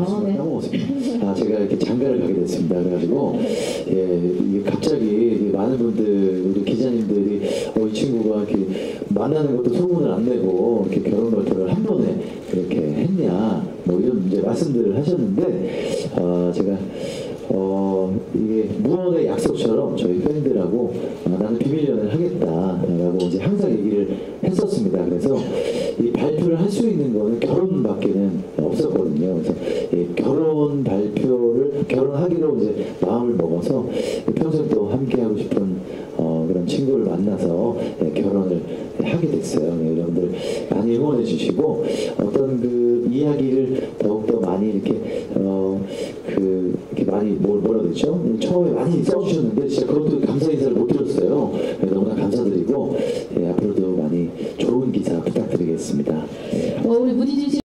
네. 까먹었습니다. 제가 이렇게 장가를 가게 됐습니다. 그래가지고 이게 갑자기 많은 분들, 우리 기자님들이 이 친구가 이렇게 만나는 것도 소문을 안 내고 이렇게 결혼 발표를 한 번에 그렇게 했냐, 뭐 이런 이제 말씀들을 하셨는데 제가 이게 무언의 약속처럼 저희 팬들하고 나는 비밀 연애를 하겠다라고 이제 항상 얘기를 했었습니다. 그래서 이 발표를 할 수 있는 거는 결혼밖에는 없었거든요. 그래서 결혼하기로 이제 마음을 먹어서 평생 또 함께하고 싶은 그런 친구를 만나서 결혼을 하게 됐어요. 여러분들 많이 응원해 주시고 어떤 그 이야기를 더욱더 많이 이렇게 이렇게 많이 뭐라 그러죠? 처음에 많이 써주셨는데 진짜 그것도 감사 인사를 못 드렸어요. 너무나 감사드리고 앞으로도 많이 좋은 기사 부탁드리겠습니다. 우리 문희준 씨